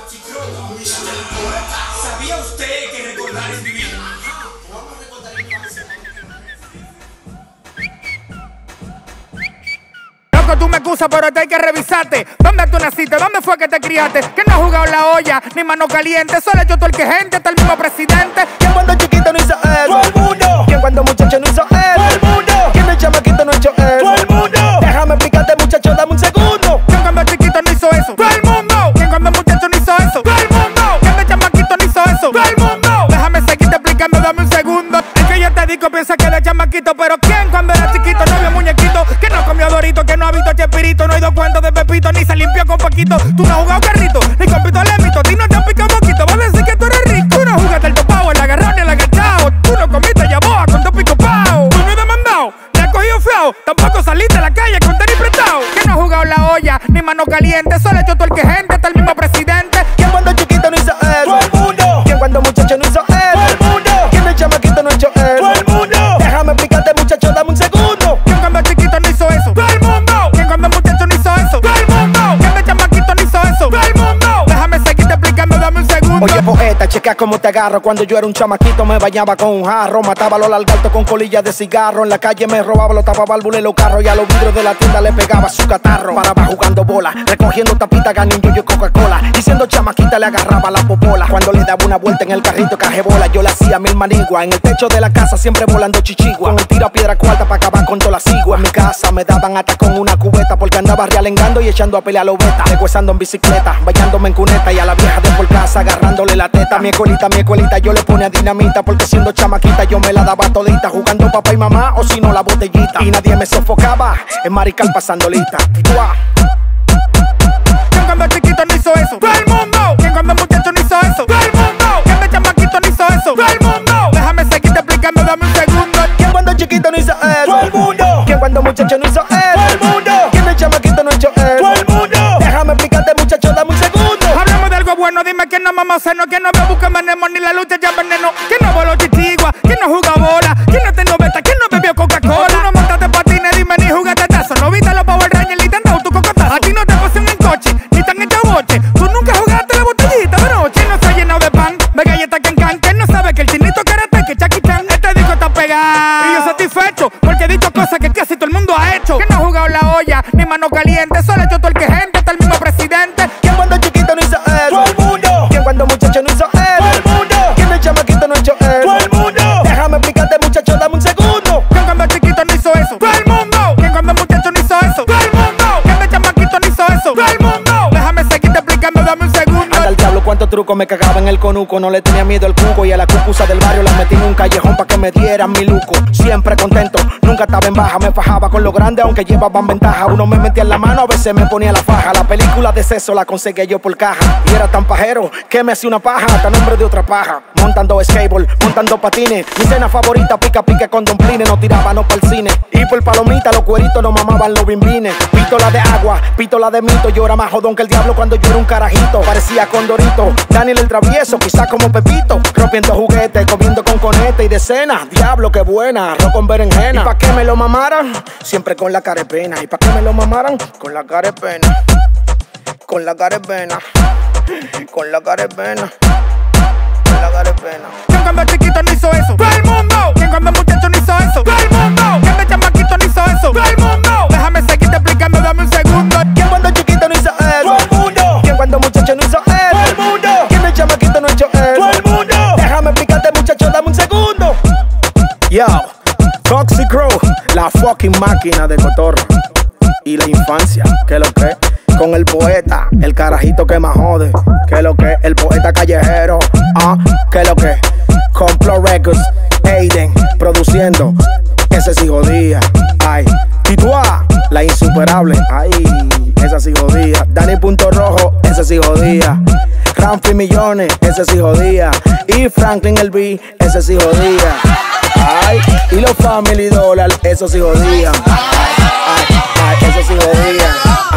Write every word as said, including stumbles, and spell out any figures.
¿Sabía usted que recordar es vivir? Vamos a recordar la infancia. Loco, tú me excusas, pero te hay que revisarte. ¿Dónde tú naciste? ¿Dónde fue que te criaste? Que no has jugado la olla, ni mano caliente. Solo yo todo el que gente, hasta el mismo presidente. ¿Quién cuando chiquito no hizo eso? Todo el mundo. ¿Quién cuando muchacho no hizo eso? Todo el mundo. ¿Quién de chamaquito no hizo eso? Todo el mundo. Déjame explicarte, muchacho, dame un segundo. ¿Quién cuando chiquito no hizo eso? Todo el mundo. ¿Quién cuando muchacho no hizo eso? Todo el mundo. ¿Quién de chamaquito no hizo eso? Todo el mundo. Déjame seguirte explicando, dame un segundo. Es que yo te digo, piensa que de chamaquito, pero ¿quién cuando era chiquito no vio muñequito? Que no comió dorito, que no ha visto chespirito, no ha ido cuenta de Pepito, ni se limpió con Paquito. Tú no has jugado carrito, ni con Pito Lemito, ti no te han picado moquito. Vas a decir que tú eres rico. Tú no jugaste el topao, el agarrón ni el agachao. Tú no comiste yaboa con tu pico pao. Tú no has demandado, te has cogido feo. Tampoco saliste a la calle con tenis prestado. Que no has jugado la olla, ni mano caliente. Solo hecho todo el que gente, hasta el mismo presidente. ¿Quién cuando chiquito no hizo eso? Todo el mundo. ¿Quién cuando muchacho no hizo eso? Todo el mundo. ¿Quién de chamaquito no hizo eso? Todo el mundo. Déjame explicarte, muchacho, dame un segundo. ¿Quién cuando chiquito no hizo eso? Todo el mundo. ¿Quién cuando muchacho no hizo eso? Todo el mundo. ¿Quién de chamaquito no hizo eso? Todo el mundo. Déjame seguirte explicando, dame un segundo. Oye, poeta, checa cómo te agarro. Cuando yo era un chamaquito me bañaba con un jarro. Mataba a los lagartos con colillas de cigarro. En la calle me robaba los tapabálvulas y los carros. Y a los vidrios de la tienda le pegaba su catarro. Paraba jugando bola, recogiendo tapitas, ganinyo y Coca-Cola. Y siendo chamaquita le agarraba la popola. Cuando le daba una vuelta en el carrito cajebola, yo le hacía mil maniguas. En el techo de la casa siempre volando chichigua. Con el tiro a piedra cuarta para acabar con todas las ciguas. En mi casa me daban hasta con una cubeta, porque andaba realengando y echando a pelear a los betas. Recuesando en bicicleta, bañándome en cuneta. Y a la vieja de por casa agarrándole la teta. Mi escuelita, mi escuelita, yo le ponía dinamita, porque siendo chamaquita yo me la daba todita. Jugando papá y mamá o si no la botellita. Y nadie me sofocaba, en marical pasando lista. ¿Quién cuando chiquito no hizo eso? Todo el mundo. ¿Quién cuando muchacho no hizo eso? Todo el mundo. ¿Quién de chamaquito no hizo eso? Todo el mundo. Déjame seguirte explicando, dame un segundo. ¿Quién cuando chiquito no hizo eso? Todo el mundo. ¿Quién cuando muchacho no hizo eso? Todo el mundo. ¿Quién de chamaquito no hizo eso? Todo el mundo. Déjame explicarte, muchacho, dame un segundo. Hablamos de algo bueno, dime que no mamá seno, que no me busca veneno, ni la lucha ya veneno, que no voló chichigua, que no juega bola, que no tengo beta, que no bebió Coca-Cola. Tú no montaste patines, dime ni jugaste tazo, no viste los Power Rangers ni te han dado tu cocotazo. A ti no te pasan en coche, ni te han hecho boche, tú nunca jugaste la botellita de noche. No se ha llenado de pan, de galletas que encan, que no sabe que el chinito karate, que Jackie Chan, este disco está pegado. Y yo satisfecho, porque he dicho cosas que casi todo el mundo ha hecho. Que no ha jugado la olla, ni mano caliente, solo he hecho todo el que gente, hasta el mismo presidente. ¿Quién cuando chiquito no hizo eso? Todo el mundo. ¿Quién cuando muchacho no hizo eso? Todo el mundo. ¿Quién de chamaquito no hizo eso? Todo el mundo. Déjame explicarte, muchacho, dame un segundo. ¿Quién cuando chiquito no hizo eso? Todo el mundo. ¿Quién cuando muchacho no hizo eso? Todo el mundo. ¿Quién de chamaquito no hizo eso? Todo el mundo. Déjame seguirte explicando, dame un segundo. Anda al diablo, cuántos trucos me cagaba en el conuco. No le tenía miedo al cuco y a la cucusa del barrio la metí en un callejón pa' que me dieran mi luco. Siempre contento, nunca estaba en baja. Me fajaba con lo grande aunque llevaban ventaja. Uno me metía en la mano, a veces me ponía la faja. La película de sexo la conseguí yo por caja. Y era tan pajero que me hacía una paja hasta nombre de otra paja. Montando skateboard, montando patines. Mi cena favorita, pica pique con domplines. No tirábamos pa'l cine. Y por palomita los cueritos no mamaban los bimbines. Pistola de agua, pistola de mito. Yo era más jodón que el diablo cuando yo era un carajito. Parecía Condorito, Daniel el travieso, quizás como Pepito. Rompiendo juguetes, comiendo con conete y de cena. Diablo, qué buena, arroz con berenjena. ¿Y pa' qué me lo mamaran? Siempre con la cara de pena. ¿Y pa' qué me lo mamaran? Con la cara de pena. Con la cara de pena. Con la cara de pena. Con la cara de pena. ¿Quién cuando chiquito no hizo eso? Todo el mundo. ¿Quién cuando muchacho no hizo eso? Todo el mundo. ¿Quién de chamaquito no hizo eso? Todo el mundo. Déjame seguirte explicando, dame un segundo. ¿Quién cuando chiquito no hizo eso? Todo el mundo. ¿Quién cuando muchacho no hizo eso? Todo el mundo. ¿Quién de chamaquito no hizo eso? Todo el mundo. Déjame explicarte, muchacho, dame un segundo. Yo, Foxy Crow, la fucking máquina de cotorro. Y la infancia, que lo que con el poeta, el carajito que más jode. Que lo que el poeta callejero, ah, que lo que Complo Records, Aiden produciendo, ese sí jodía. Ay, Titua, la insuperable, ay, esa sí jodía. Dani Punto Rojo, ese sí jodía. Ramfi Millones, ese sí jodía. Y Franklin el B, ese sí jodía. Ay, y los Family Dollar, eso sí jodía. Ay, ay, eso sí jodía.